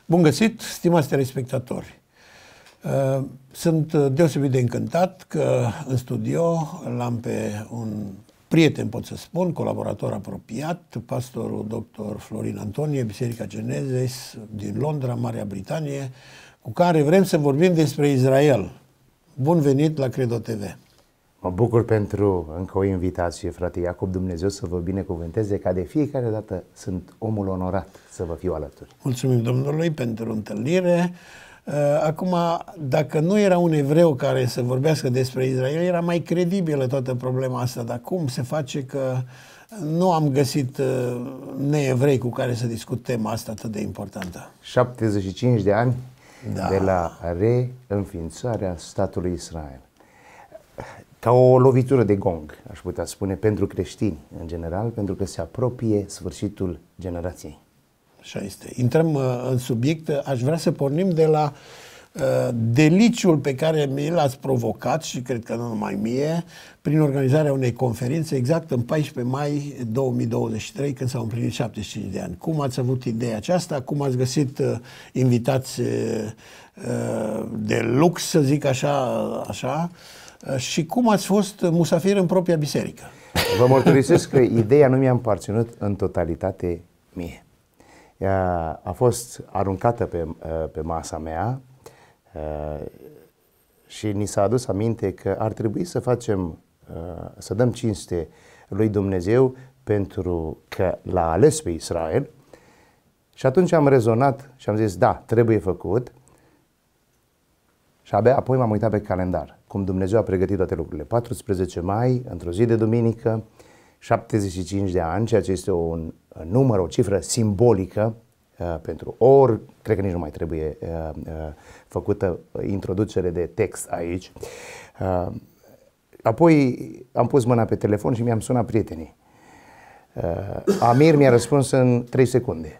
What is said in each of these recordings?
Bun găsit, stimați telespectatori! Sunt deosebit de încântat că în studio l-am pe un prieten, pot să spun, colaborator apropiat, pastorul dr. Florin Antonie, Biserica Genesis din Londra, Marea Britanie, cu care vrem să vorbim despre Israel. Bun venit la Credo TV! Mă bucur pentru încă o invitație, frate Iacob, Dumnezeu să vă binecuvânteze, ca de fiecare dată sunt omul onorat să vă fiu alături. Mulțumim Domnului pentru întâlnire. Acum, dacă nu era un evreu care să vorbească despre Israel, era mai credibilă toată problema asta, dar cum se face că nu am găsit neevrei cu care să discut tema asta atât de importantă? 75 de ani de la reînființarea statului Israel. Ca o lovitură de gong, aș putea spune, pentru creștini în general, pentru că se apropie sfârșitul generației. Așa este. Intrăm în subiect. Aș vrea să pornim de la deliciul pe care mi l-ați provocat, și cred că nu numai mie, prin organizarea unei conferințe exact în 14 mai 2023, când s-au împlinit 75 de ani. Cum ați avut ideea aceasta? Cum ați găsit invitați de lux, să zic așa, și cum ați fost musafir în propria biserică? Vă mărturisesc că ideea nu mi-a împărținut în totalitate mie. Ea a fost aruncată pe masa mea și ni s-a adus aminte că ar trebui să facem, să dăm cinste lui Dumnezeu pentru că l-a ales pe Israel. Și atunci am rezonat și am zis, da, trebuie făcut. Și abia apoi m-am uitat pe calendar, cum Dumnezeu a pregătit toate lucrurile. 14 mai, într-o zi de duminică, 75 de ani, ceea ce este un număr, o cifră simbolică pentru ori, cred că nici nu mai trebuie făcută introducere de text aici. Apoi am pus mâna pe telefon și mi-am sunat prietenii. Amir mi-a răspuns în 3 secunde.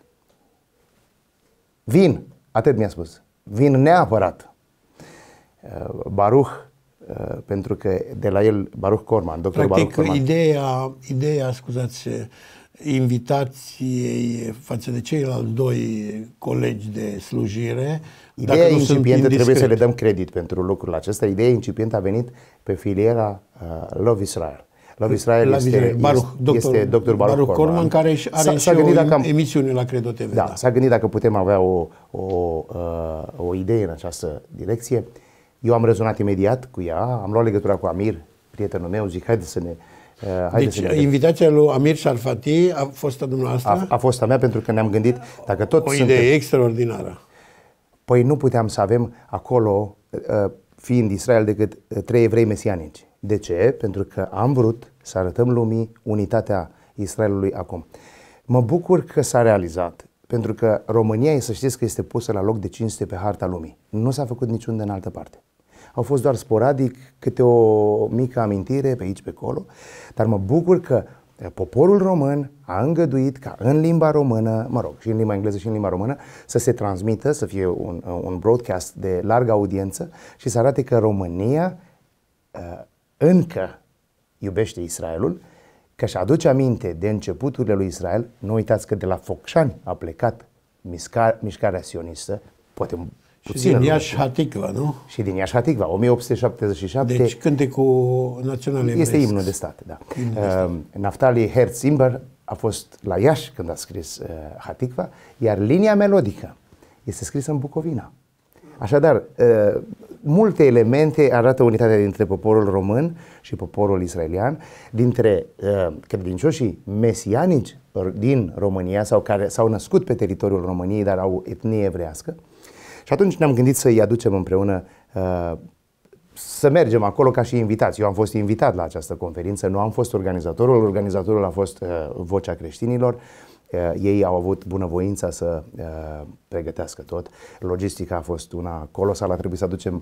Vin, atât mi-a spus, vin neapărat. Baruch, pentru că de la el, Baruch Corman, doctorul Baruch Corman. Ideea, scuzați, invitației față de ceilalți doi colegi de slujire. Ideea incipientă, trebuie să le dăm credit pentru lucrul acesta. Ideea incipientă a venit pe filiera Love Israel. Love Israel este dr. Baruch Corman, care are și o emisiune la Credo TV. Da, s-a gândit dacă putem avea o idee în această direcție. Eu am rezonat imediat cu ea, am luat legătura cu Amir, prietenul meu, zic, haide să ne... Deci invitația lui Amir Sarfati a fost a dumneavoastră? A fost a mea, pentru că ne-am gândit, dacă tot idee extraordinară. Păi nu puteam să avem acolo, fiind Israel, decât 3 evrei mesianici. De ce? Pentru că am vrut să arătăm lumii unitatea Israelului acum. Mă bucur că s-a realizat, pentru că România, să știți că este pusă la loc de cinste pe harta lumii. Nu s-a făcut niciunde în altă parte. Au fost doar sporadic câte o mică amintire pe aici, pe acolo, dar mă bucur că poporul român a îngăduit ca în limba română, mă rog, și în limba engleză și în limba română, să se transmită, să fie un broadcast de largă audiență și să arate că România încă iubește Israelul, că și aduce aminte de începuturile lui Israel. Nu uitați că de la Focșani a plecat mișcarea sionistă, poate puțin. Și din Iași Hatikva, nu? Și din Iași Hatikva, 1877. Deci cântecul național evreiesc. Este imnul de stat, da. Naftali Herz-Imber a fost la Iași când a scris Hatikva, iar linia melodică este scrisă în Bucovina. Așadar, multe elemente arată unitatea dintre poporul român și poporul israelian, dintre credincioșii mesianici din România sau care s-au născut pe teritoriul României, dar au etnie evreiască. Și atunci ne-am gândit să-i aducem împreună, să mergem acolo ca și invitați. Eu am fost invitat la această conferință, nu am fost organizatorul a fost Vocea Creștinilor. Ei au avut bunăvoința să pregătească tot. Logistica a fost una colosală, a trebuit să aducem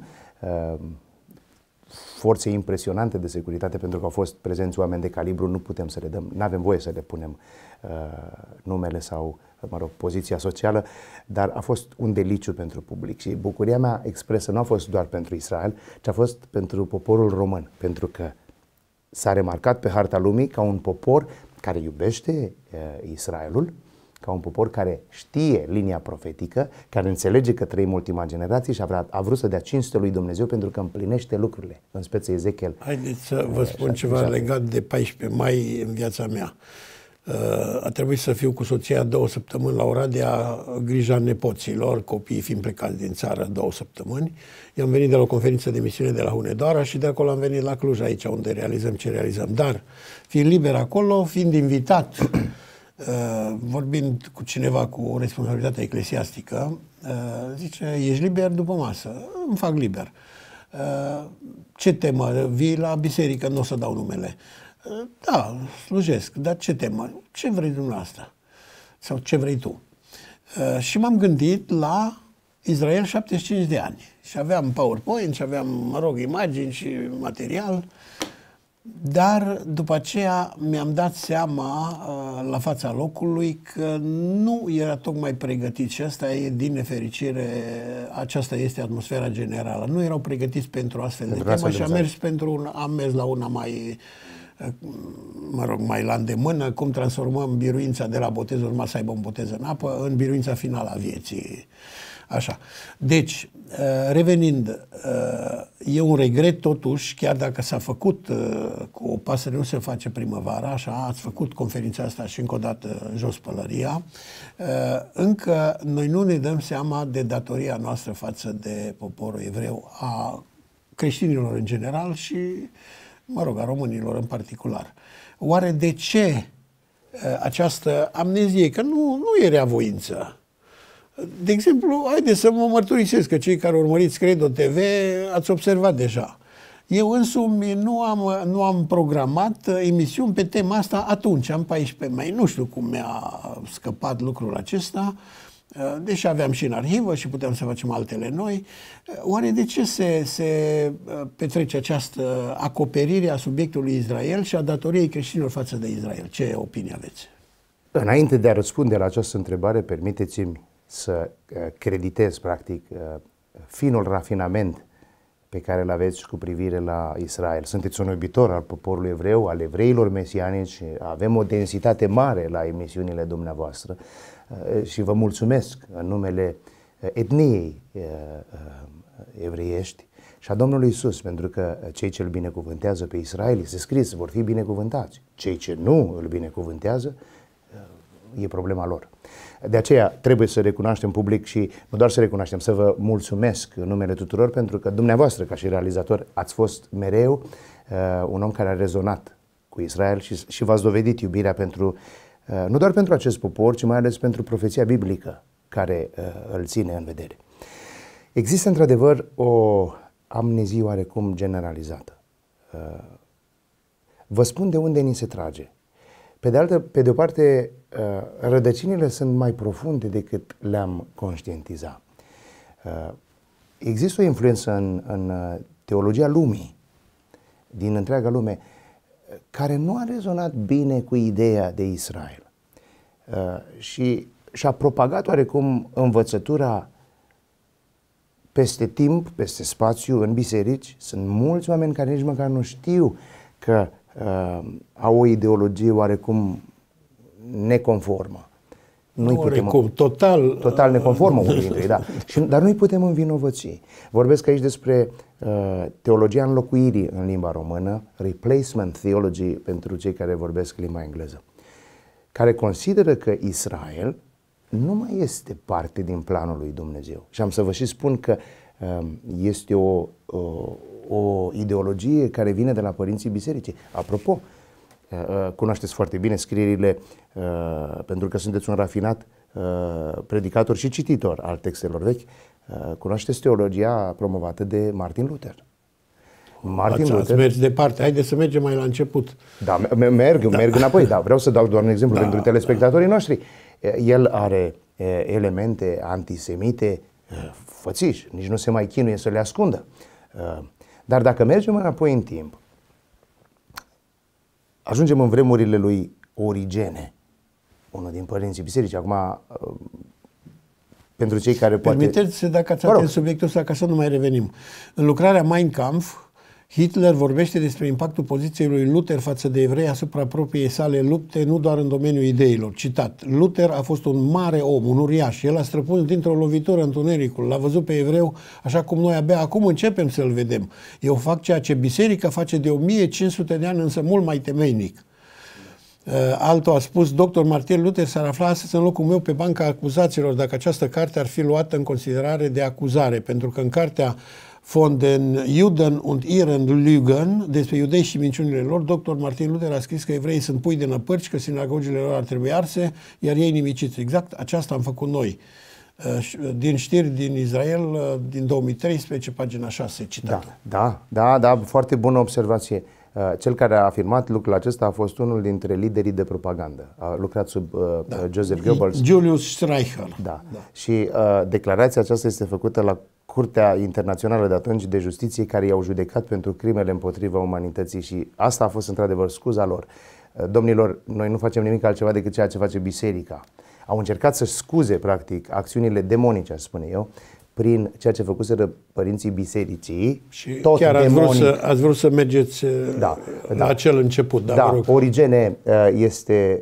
forțe impresionante de securitate, pentru că au fost prezenți oameni de calibru, nu putem să le dăm, nu avem voie să le punem numele sau, mă rog, poziția socială, dar a fost un deliciu pentru public și bucuria mea expresă nu a fost doar pentru Israel, ci a fost pentru poporul român, pentru că s-a remarcat pe harta lumii ca un popor care iubește Israelul, ca un popor care știe linia profetică, care înțelege că trăim ultima generație și a vrut să dea cinste lui Dumnezeu pentru că împlinește lucrurile, în speță Ezechiel. Haideți să vă spun ceva legat de 14 mai în viața mea. A trebuit să fiu cu soția 2 săptămâni la Oradea, grija nepoților, copiii fiind plecați din țară 2 săptămâni. Eu am venit de la o conferință de misiune de la Hunedoara și de acolo am venit la Cluj, aici unde realizăm ce realizăm. Dar, fiind liber acolo, fiind invitat, vorbind cu cineva cu o responsabilitate eclesiastică, zice, ești liber după masă? Îmi fac liber. Ce temă? Vii la biserică, nu o să dau numele. Da, slujesc, dar ce temă? Ce vrei dumneavoastră? Sau ce vrei tu? Și m-am gândit la Israel 75 de ani. Și aveam PowerPoint, și aveam, mă rog, imagini și material. Dar după aceea mi-am dat seama la fața locului că nu era tocmai pregătit și asta e, din nefericire, aceasta este atmosfera generală. Nu erau pregătiți pentru astfel de temă și am mers la una mai, mă rog, mai la îndemână, cum transformăm biruința de la botez, urma să aibă un botez în apă, în biruința finală a vieții. Așa. Deci, revenind, e un regret totuși, chiar dacă s-a făcut cu o pasăre, nu se face primăvara, așa, ați făcut conferința asta și încă o dată jos pălăria, încă noi nu ne dăm seama de datoria noastră față de poporul evreu, a creștinilor în general și, mă rog, a românilor în particular. Oare de ce această amnezie? Că nu e reavoință. De exemplu, haideți să mă mărturisesc că cei care urmăriți Credo TV ați observat deja. Eu însumi nu am programat emisiuni pe tema asta atunci, în 14 mai. Nu știu cum mi-a scăpat lucrul acesta, deși aveam și în arhivă și puteam să facem altele noi. Oare de ce se petrece această acoperire a subiectului Israel și a datoriei creștinilor față de Israel? Ce opinie aveți? Înainte de a răspunde la această întrebare, permiteți-mi să creditez, practic, finul rafinament pe care îl aveți cu privire la Israel. Sunteți un iubitor al poporului evreu, al evreilor mesianici, avem o densitate mare la emisiunile dumneavoastră și vă mulțumesc în numele etniei evreiești și a Domnului Iisus, pentru că cei ce îl binecuvântează pe Israel, este scris, vor fi binecuvântați. Cei ce nu îl binecuvântează, e problema lor. De aceea trebuie să recunoaștem public și nu doar să recunoaștem, să vă mulțumesc în numele tuturor, pentru că dumneavoastră, ca și realizator, ați fost mereu un om care a rezonat cu Israel și v-ați dovedit iubirea pentru, nu doar pentru acest popor, ci mai ales pentru profeția biblică care îl ține în vedere. Există într-adevăr o amnezie oarecum generalizată. Vă spun de unde ni se trage. Pe de o parte, rădăcinile sunt mai profunde decât le-am conștientizat. Există o influență în teologia lumii, din întreaga lume, care nu a rezonat bine cu ideea de Israel. Și a propagat oarecum învățătura peste timp, peste spațiu, în biserici. Sunt mulți oameni care nici măcar nu știu că au o ideologie oarecum neconformă. Total neconformă unii dintre ei, da. Dar nu-i putem învinovăți. Vorbesc aici despre teologia înlocuirii în limba română, replacement theology pentru cei care vorbesc limba engleză, care consideră că Israel nu mai este parte din planul lui Dumnezeu. Și am să vă și spun că este o ideologie care vine de la părinții bisericii. Apropo, cunoașteți foarte bine scrierile, pentru că sunteți un rafinat predicator și cititor al textelor vechi, cunoașteți teologia promovată de Martin Luther. Ați mers departe, haideți să mergem mai la început. Da, merg înapoi, da, vreau să dau doar un exemplu pentru telespectatorii noștri. El are elemente antisemite fățiși, nici nu se mai chinuie să le ascundă. Dar dacă mergem înapoi în timp, ajungem în vremurile lui Origene, unul din părinții bisericii. Acum, pentru cei care poate... Permiteți, dacă ați atins subiectul ăsta, ca să nu mai revenim. În lucrarea Mein Kampf, Hitler vorbește despre impactul poziției lui Luther față de evrei asupra propriei sale lupte, nu doar în domeniul ideilor. Citat: Luther a fost un mare om, un uriaș. El a străpuns dintr-o lovitură întunericul. L-a văzut pe evreu așa cum noi abia acum începem să-l vedem. Eu fac ceea ce biserica face de 1500 de ani, însă mult mai temeinic. Altul a spus: Dr. Martin Luther s-ar afla astăzi în locul meu pe banca acuzaților dacă această carte ar fi luată în considerare de acuzare, pentru că în cartea Von den Juden und ihren Lügen, despre iudei și minciunile lor, Dr. Martin Luther a scris că evreii sunt pui de năpârci, că sinagogile lor ar trebui arse, iar ei nimiciți. Exact aceasta am făcut noi. Din știri din Israel, din 2013, pagina 6, citat. Da, foarte bună observație. Cel care a afirmat lucrul acesta a fost unul dintre liderii de propagandă. A lucrat sub Joseph Goebbels. Julius Streicher. Da. Și declarația aceasta este făcută la Curtea Internațională de atunci de Justiție, care i-au judecat pentru crimele împotriva umanității, și asta a fost într-adevăr scuza lor. Domnilor, noi nu facem nimic altceva decât ceea ce face biserica. Au încercat să scuze, practic, acțiunile demonice, aș spune eu, prin ceea ce făcuseră părinții bisericii. Și tot chiar ați vrut să mergeți la acel început. Da, Origene este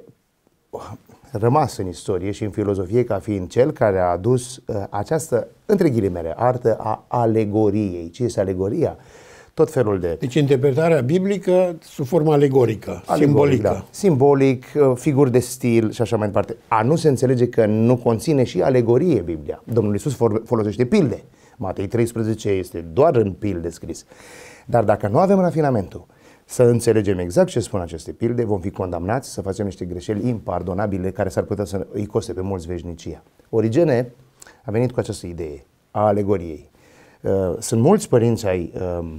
rămas în istorie și în filozofie ca fiind cel care a adus această, între ghilimele, artă a alegoriei. Ce este alegoria? Tot felul de... Deci interpretarea biblică sub formă alegorică, simbolică. Da. Simbolic, figuri de stil și așa mai departe. A nu se înțelege că nu conține și alegorie Biblia. Domnul Iisus folosește pilde. Matei 13 este doar în pilde scris. Dar dacă nu avem rafinamentul să înțelegem exact ce spun aceste pilde, vom fi condamnați să facem niște greșeli impardonabile care s-ar putea să îi coste pe mulți veșnicia. Origene a venit cu această idee a alegoriei. Sunt mulți părinți ai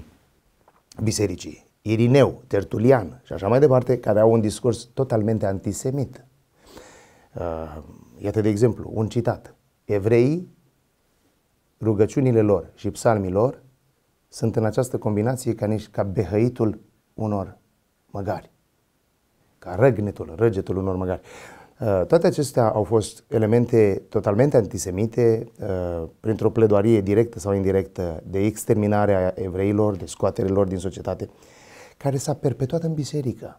bisericii, Irineu, Tertulian și așa mai departe, care au un discurs totalmente antisemit. Iată, de exemplu, un citat: evreii, rugăciunile lor și psalmii lor sunt în această combinație ca behăitul unor măgari, ca răgetul unor măgari. Toate acestea au fost elemente totalmente antisemite, printr-o pledoarie directă sau indirectă de exterminare a evreilor, de scoatere lor din societate, care s-a perpetuat în biserică.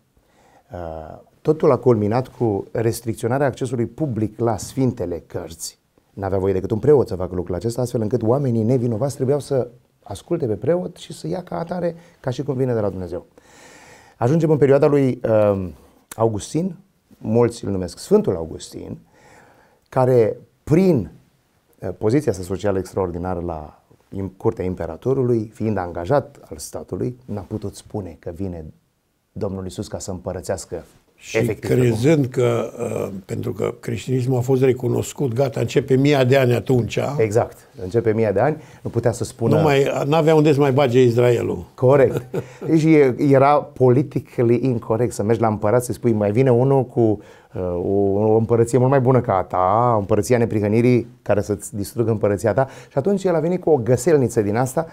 Totul a culminat cu restricționarea accesului public la sfintele cărți. N-avea voie decât un preot să facă lucrul acesta, astfel încât oamenii nevinovați trebuiau să asculte pe preot și să ia ca atare, ca și cum vine de la Dumnezeu. Ajungem în perioada lui Augustin, mulți îl numesc Sfântul Augustin, care prin poziția sa socială extraordinară la curtea imperatorului, fiind angajat al statului, n-a putut spune că vine Domnul Iisus ca să împărățească. Și crezând că, pentru că creștinismul a fost recunoscut, gata, începe 1000 de ani atunci. Exact, începe 1000 de ani, nu putea să spună... N-avea unde să mai bage Israelul. Corect. Deci era politically incorrect să mergi la împărat, să spui, mai vine unul cu o împărăție mult mai bună ca a ta, împărăția neprihănirii care să-ți distrugă împărăția ta, și atunci el a venit cu o găselniță din asta,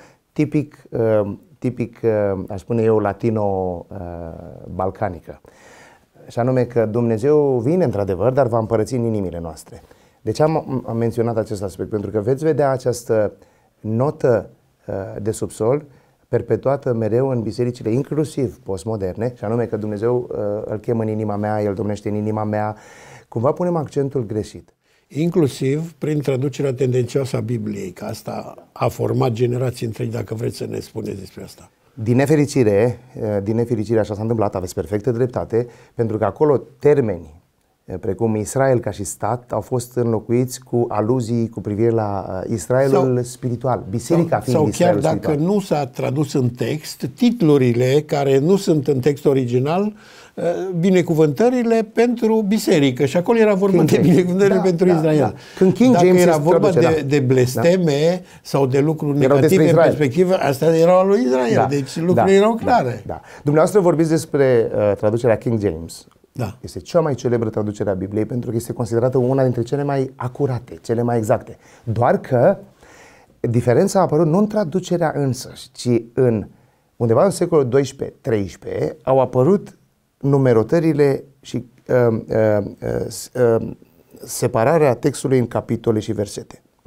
tipic, aș spune eu, latino-balcanică. Și anume că Dumnezeu vine într-adevăr, dar va împărăți în inimile noastre. De ce am menționat acest aspect? Pentru că veți vedea această notă de subsol perpetuată mereu în bisericile, inclusiv postmoderne, și anume că Dumnezeu îl chem în inima mea, El domnește în inima mea. Cumva punem accentul greșit. Inclusiv prin traducerea tendențioasă a Bibliei, că asta a format generații întregi, dacă vreți să ne spuneți despre asta. Din nefericire, așa s-a întâmplat, aveți perfectă dreptate, pentru că acolo termeni precum Israel ca și stat au fost înlocuiți cu aluzii cu privire la Israelul spiritual, biserica fiind Israelul spiritual. Sau chiar dacă nu s-a tradus în text, titlurile care nu sunt în text original, binecuvântările pentru biserică, și acolo era vorba de binecuvântările pentru Israel. Da. Când King dacă James era vorba de blesteme sau de lucruri negative în perspectivă, astea erau al lui Israel, deci lucrurile erau clare. Dumneavoastră vorbiți despre traducerea King James. Da. Este cea mai celebră traducere a Bibliei pentru că este considerată una dintre cele mai acurate, cele mai exacte. Doar că diferența a apărut nu în traducerea însăși, ci undeva în secolul XII-XIII au apărut numerotările și separarea textului în capitole și versete.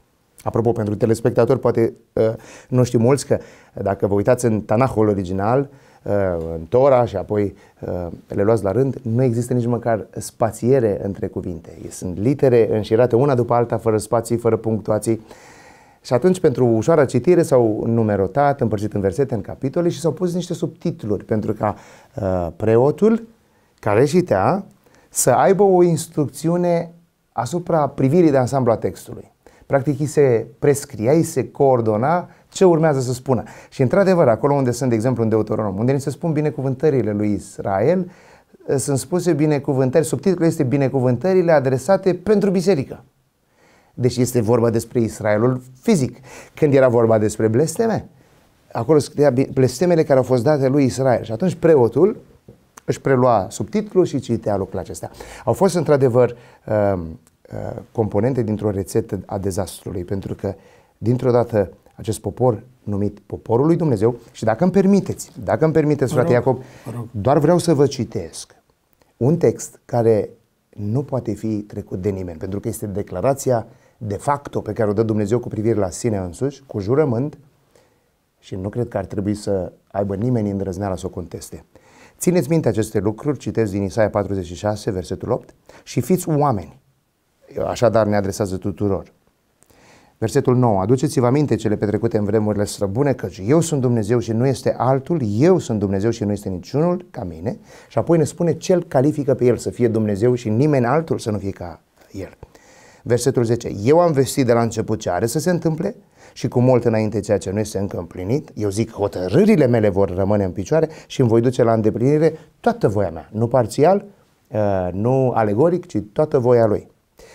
Apropo, pentru telespectatori, poate nu știu mulți că dacă vă uitați în Tanahul original, în Tora și apoi le luați la rând, nu există nici măcar spațiere între cuvinte. Sunt litere înșirate una după alta, fără spații, fără punctuații. Și atunci, pentru ușoară citire, s-au numerotat, împărțit în versete, în capitole și s-au pus niște subtitluri pentru ca preotul care citea să aibă o instrucțiune asupra privirii de ansamblu a textului. Practic, îi se prescria, îi se coordona ce urmează să spună. Și într-adevăr, acolo unde sunt, de exemplu, în Deuteronom, unde ni se spun binecuvântările lui Israel, sunt spuse binecuvântări, subtitlul este binecuvântările adresate pentru biserică. Deci este vorba despre Israelul fizic. Când era vorba despre blesteme, acolo scria blestemele care au fost date lui Israel. Și atunci preotul își prelua subtitlul și citea lucrul acesta. Au fost într-adevăr componente dintr-o rețetă a dezastrului, pentru că dintr-o dată acest popor numit poporul lui Dumnezeu, și dacă îmi permiteți, frate Iacob, doar vreau să vă citesc un text care nu poate fi trecut de nimeni, pentru că este declarația de facto pe care o dă Dumnezeu cu privire la sine însuși, cu jurământ, și nu cred că ar trebui să aibă nimeni îndrăzneala să o conteste. Țineți minte aceste lucruri, citesc din Isaia 46, versetul 8, și fiți oameni. Așadar ne adresează tuturor. Versetul 9. Aduceți-vă aminte cele petrecute în vremurile străbune, căci eu sunt Dumnezeu și nu este altul, eu sunt Dumnezeu și nu este niciunul ca mine. Și apoi ne spune ce îl califică pe el să fie Dumnezeu și nimeni altul să nu fie ca el. Versetul 10. Eu am vestit de la început ce are să se întâmple și cu mult înainte ceea ce nu este încă împlinit. Eu zic, hotărârile mele vor rămâne în picioare și îmi voi duce la îndeplinire toată voia mea. Nu parțial, nu alegoric, ci toată voia lui.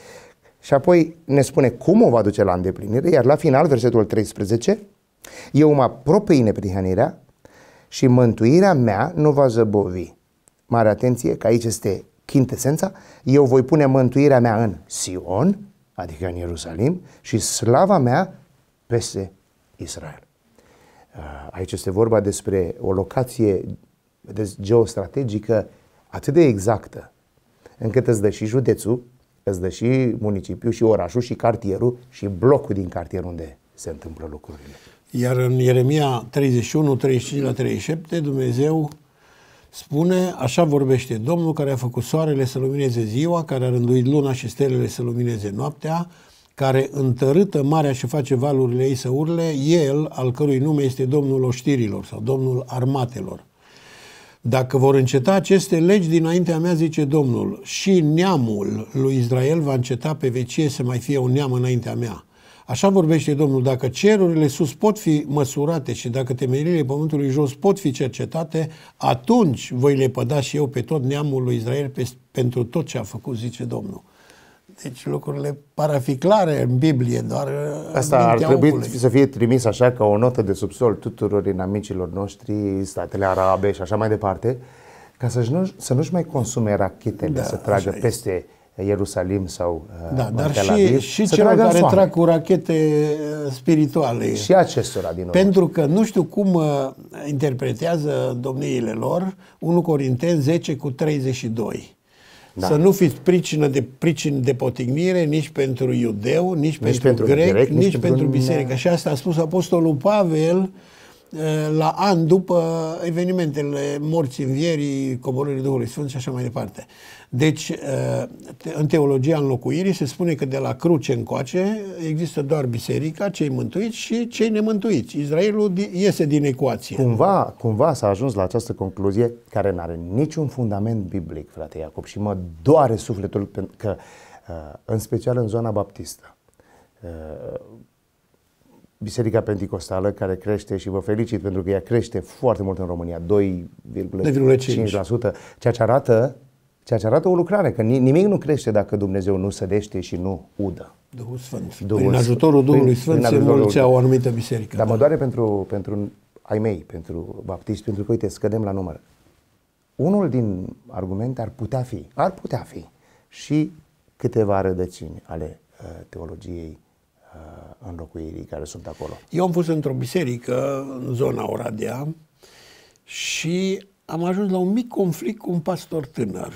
Și apoi ne spune cum o va duce la îndeplinire, iar la final, versetul 13, eu mă apropii neprihănirea și mântuirea mea nu va zăbovi. Mare atenție, că aici este chintesența, eu voi pune mântuirea mea în Sion, adică în Ierusalim, și slava mea peste Israel. Aici este vorba despre o locație geostrategică atât de exactă, încât îți dă și județul, îți dă și municipiul, și orașul, și cartierul, și blocul din cartier unde se întâmplă lucrurile. Iar în Ieremia 31, 35 la 37, Dumnezeu spune, așa vorbește Domnul care a făcut soarele să lumineze ziua, care a rânduit luna și stelele să lumineze noaptea, care întărâtă marea și face valurile ei să urle, El, al cărui nume este Domnul oștirilor sau Domnul armatelor. Dacă vor înceta aceste legi dinaintea mea, zice Domnul, și neamul lui Israel va înceta pe vecie să mai fie un neam înaintea mea. Așa vorbește Domnul, dacă cerurile sus pot fi măsurate și dacă temerile pământului jos pot fi cercetate, atunci voi lepăda și eu pe tot neamul lui Israel pentru tot ce a făcut, zice Domnul. Deci lucrurile par a fi clare în Biblie, doar asta ar trebui să fie trimis așa ca o notă de subsol tuturor inamicilor noștri, statele arabe și așa mai departe, ca să nu-și mai consume rachetele, să tragă peste Ierusalim sau dar Tel Aviv, și celor care trag cu rachete spirituale. Și acestora din nou. Pentru că nu știu cum interpretează domniile lor 1 Corinteni 10 cu 32. Da. Să nu fiți pricini de potignire nici pentru iudeu, nici pentru grec, nici pentru biserică. Și asta a spus Apostolul Pavel la an după evenimentele morții, învierii, coborârii Duhului Sfânt și așa mai departe. Deci, în teologia înlocuirii se spune că de la cruce încoace există doar biserica, cei mântuiți și cei nemântuiți. Israelul iese din ecuație. Cumva s-a ajuns la această concluzie care nu are niciun fundament biblic, frate Iacob, și mă doare sufletul că, în special în zona baptistă, Biserica Penticostală, care crește, și vă felicit pentru că ea crește foarte mult în România, 2,5%, ceea ce arată o lucrare, că nimic nu crește dacă Dumnezeu nu sădește și nu udă. Duhul Sfânt. Prin ajutorul Duhului Sfânt se înmulțea o anumită biserică. Dar mă doare pentru ai mei, pentru baptiști, pentru că, uite, scădem la număr. Unul din argumente ar putea fi și câteva rădăcini ale teologiei înlocuirii care sunt acolo. Eu am fost într-o biserică în zona Oradea și am ajuns la un mic conflict cu un pastor tânăr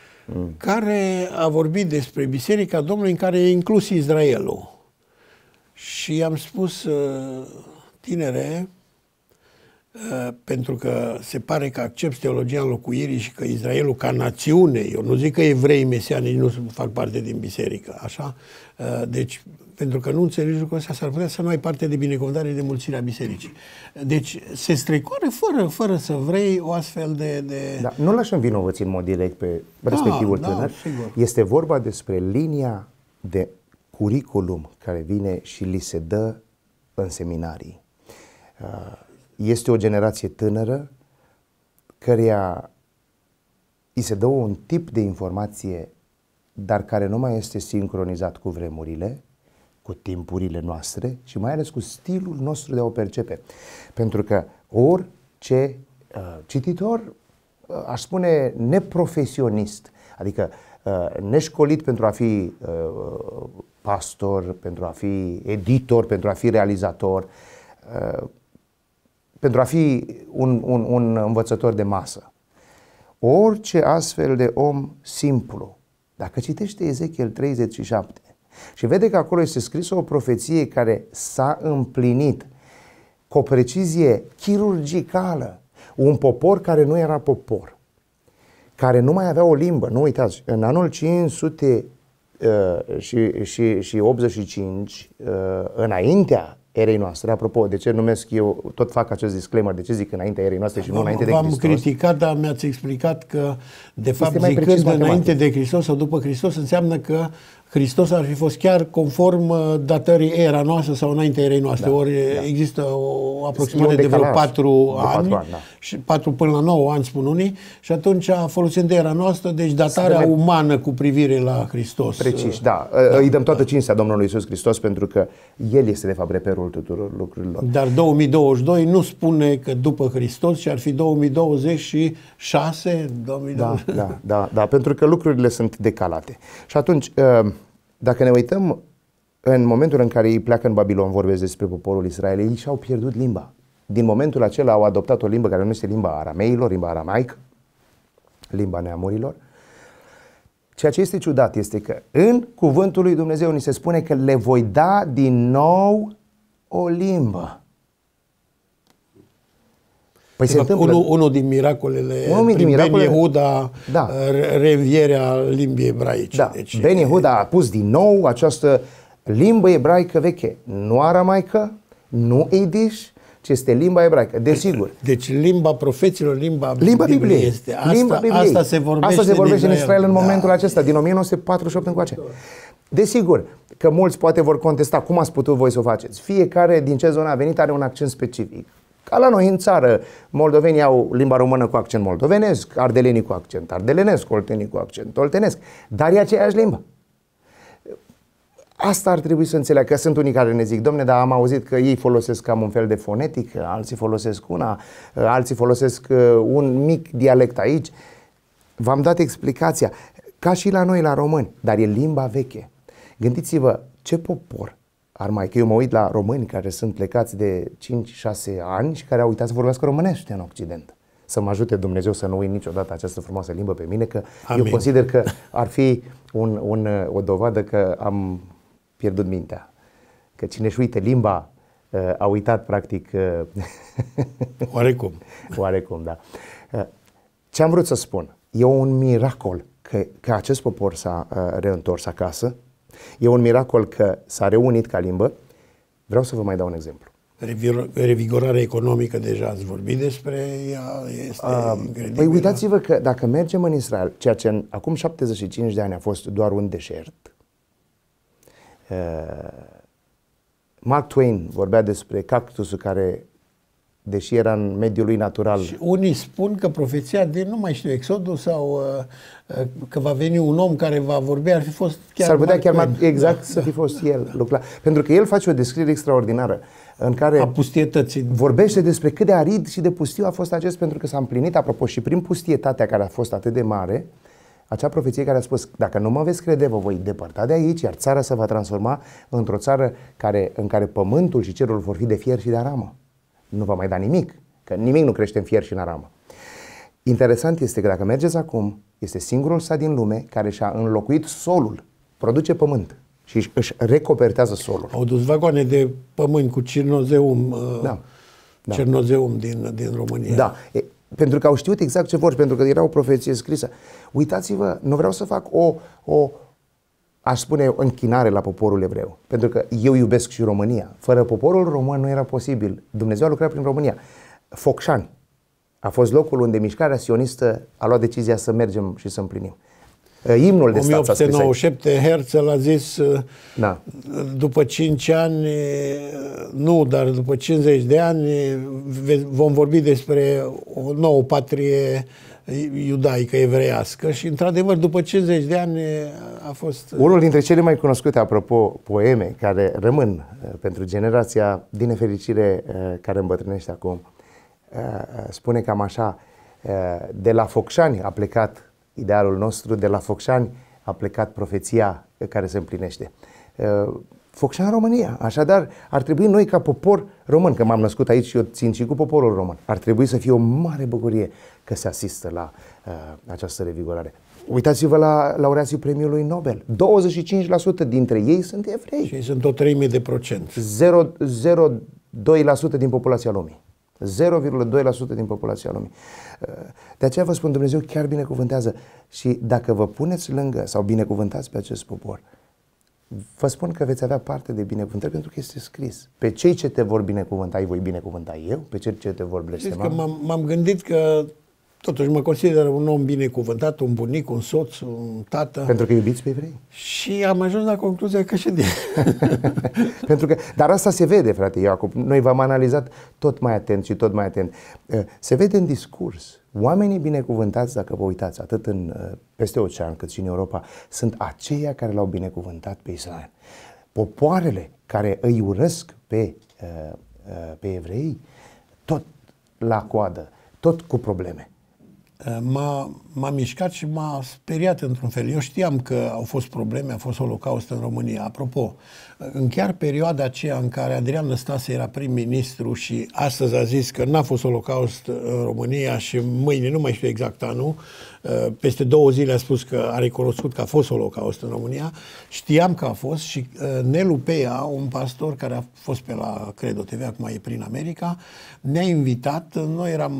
care a vorbit despre Biserica Domnului în care e inclus Israelul. Și am spus, tinere, pentru că se pare că accepți teologia înlocuirii și că Israelul ca națiune, eu nu zic că evrei mesianici nu fac parte din biserică, așa? Deci, pentru că nu înțelegi lucrul ăsta, s-ar putea să nu ai parte de binecuvântare de mulțirea bisericii. Deci se strecoară fără să vrei o astfel de... Da, nu l-aș învinovăți în mod direct pe respectivul tânăr. Sigur. Este vorba despre linia de curriculum care vine și li se dă în seminarii. Este o generație tânără căreia îi se dă un tip de informație, dar care nu mai este sincronizat cu vremurile, cu timpurile noastre și mai ales cu stilul nostru de a o percepe. Pentru că orice cititor, aș spune neprofesionist, adică neșcolit pentru a fi pastor, pentru a fi editor, pentru a fi realizator, pentru a fi un învățător de masă. Orice astfel de om simplu, dacă citește Ezechiel 37 și vede că acolo este scrisă o profeție care s-a împlinit cu o precizie chirurgicală, un popor care nu era popor, care nu mai avea o limbă. Nu uitați, în anul 585, înaintea erei noastre, apropo, de ce numesc eu, tot fac acest disclaimer, de ce zic înaintea erei noastre și nu înainte de Hristos? V-am criticat, dar mi-ați explicat că, de fapt, zicând înainte de Hristos sau după Hristos, înseamnă că Hristos ar fi fost chiar conform datării era noastră sau înainte erei noastre. Ori există o aproximare de vreo 4 ani, și 4 până la 9 ani, spun unii, și atunci folosind de era noastră, deci datarea umană cu privire la Hristos. Precis, da. Îi dăm toată cinstea Domnului Iisus Hristos pentru că El este de fapt reperul tuturor lucrurilor. Dar 2022 nu spune că după Hristos, ci ar fi 2026, 2020. Da, pentru că lucrurile sunt decalate. Și atunci, dacă ne uităm în momentul în care ei pleacă în Babilon, vorbesc despre poporul Israel, ei și-au pierdut limba. Din momentul acela au adoptat o limbă care nu este limba arameilor, limba aramaică, limba neamurilor. Ceea ce este ciudat este că în cuvântul lui Dumnezeu ni se spune că le voi da din nou o limbă. Păi se întâmplă unul din miracolele Ben Yehuda, reînvierea limbii ebraice. Da. Deci, Ben Yehuda a pus din nou această limbă ebraică veche, nu aramaică, nu Yiddish, ci este limba ebraică, desigur. Deci limba profeților, limba Bibliei este. Asta se vorbește în Israel în momentul acesta, din 1948 încoace. Desigur că mulți poate vor contesta cum ați putut voi să o faceți. Fiecare din ce zonă a venit are un accent specific. Ca la noi în țară, moldovenii au limba română cu accent moldovenesc, ardelenii cu accent ardelenesc, oltenii cu accent oltenesc, dar e aceeași limbă. Asta ar trebui să înțeleagă, că sunt unii care ne zic, domne, dar am auzit că ei folosesc cam un fel de fonetică, alții folosesc una, alții folosesc un mic dialect aici. V-am dat explicația, ca și la noi, la români, dar e limba veche. Gândiți-vă ce popor ar mai, că eu mă uit la români care sunt plecați de 5-6 ani și care au uitat să vorbească românește în Occident. Să mă ajute Dumnezeu să nu uit niciodată această frumoasă limbă pe mine, că Amin. Eu consider că ar fi o dovadă că am pierdut mintea. Că cine își uită limba a uitat practic... Oarecum. Oarecum, da. Ce am vrut să spun? E un miracol că acest popor s-a reîntors acasă. E un miracol că s-a reunit ca limbă. Vreau să vă mai dau un exemplu. Revigorarea economică, deja ați vorbit despre ea, este incredibil. Păi uitați-vă că dacă mergem în Israel, ceea ce acum 75 de ani a fost doar un deșert, Mark Twain vorbea despre cactusul care, deși era în mediul lui natural... Și unii spun că profeția de, nu mai știu, Exodul sau că va veni un om care va vorbi, ar fi fost chiar S-ar putea chiar exact să fi fost el. Pentru că el face o descriere extraordinară în care a pustietății. Vorbește despre cât de arid și de pustiu a fost acest, pentru că s-a împlinit, apropo, și prin pustietatea care a fost atât de mare, acea profeție care a spus, dacă nu mă veți crede, vă voi depărta de aici, iar țara se va transforma într-o țară în care pământul și cerul vor fi de fier și de aramă. Nu va mai da nimic, că nimic nu crește în fier și în aramă. Interesant este că dacă mergeți acum, este singurul sat din lume care și-a înlocuit solul, produce pământ. și își recopertează solul. Au dus vagoane de pământ cu cirnozeum, Da. cirnozeum din România. Da, pentru că au știut exact ce vor, pentru că era o profeție scrisă. Uitați-vă, nu vreau să fac aș spune, o închinare la poporul evreu, pentru că eu iubesc și România. Fără poporul român nu era posibil. Dumnezeu a lucrat prin România. Focșani a fost locul unde mișcarea sionistă a luat decizia să mergem și să împlinim. Imnul de stat s-a scris aici. 1897, Herzl a zis, Da. după 5 ani, nu, dar după 50 de ani vom vorbi despre o nouă patrie iudaică, evreiască, și într-adevăr după 50 de ani a fost... Unul dintre cele mai cunoscute, apropo, poeme care rămân pentru generația, din nefericire, care îmbătrânește acum, spune cam așa: de la Focșani a plecat idealul nostru, de la Focșani a plecat profeția care se împlinește. Focșani, România. Așadar, ar trebui noi ca popor român, că m-am născut aici și eu țin și cu poporul român, ar trebui să fie o mare bucurie că se asistă la această revigorare. Uitați-vă la laureații premiului Nobel. 25% dintre ei sunt evrei. Și ei sunt o 3.000%. 0,02% din populația lumii. 0,2% din populația lumii. De aceea vă spun, Dumnezeu chiar binecuvântează. Și dacă vă puneți lângă sau binecuvântați pe acest popor, vă spun că veți avea parte de binecuvântări, pentru că este scris: pe cei ce te vor binecuvânta, îi voi binecuvânta eu, pe cei ce te vor blestema. Știți că m-am gândit că totuși mă consider un om binecuvântat, un bunic, un soț, un tată. Pentru că iubiți pe evrei. Și am ajuns la concluzia că și Pentru că, dar asta se vede, frate Iacob. Noi v-am analizat tot mai atent și tot mai atent. Se vede în discurs. Oamenii binecuvântați, dacă vă uitați, atât peste ocean cât și în Europa, sunt aceia care l-au binecuvântat pe Israel. Popoarele care îi urăsc pe evrei, tot la coadă, tot cu probleme. M-a mișcat și m-a speriat într-un fel. Eu știam că au fost probleme, a fost Holocaust în România. Apropo, în chiar perioada aceea în care Adrian Năstase era prim-ministru și astăzi a zis că n-a fost Holocaust în România și mâine, nu mai știu exact anul, peste 2 zile a spus că a recunoscut că a fost Holocaust în România, știam că a fost și Nelu Peia, un pastor care a fost pe la Credo TV, acum e prin America, ne-a invitat, noi eram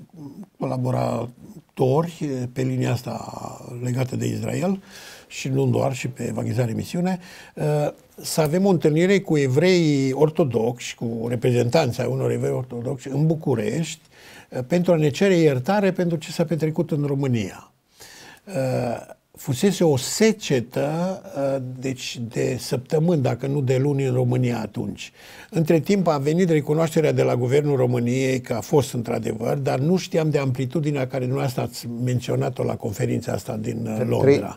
colaboratori pe linia asta legată de Israel și nu doar, și pe Evangelizare Misiune, să avem o întâlnire cu evrei ortodoxi, cu reprezentanții ai unor evrei ortodoxi în București, pentru a ne cere iertare pentru ce s-a petrecut în România. Fusese o secetă, deci de săptămâni, dacă nu de luni, în România atunci. Între timp a venit recunoașterea de la Guvernul României că a fost într-adevăr, dar nu știam de amplitudinea care dumneavoastră ați menționat-o la conferința asta din Londra.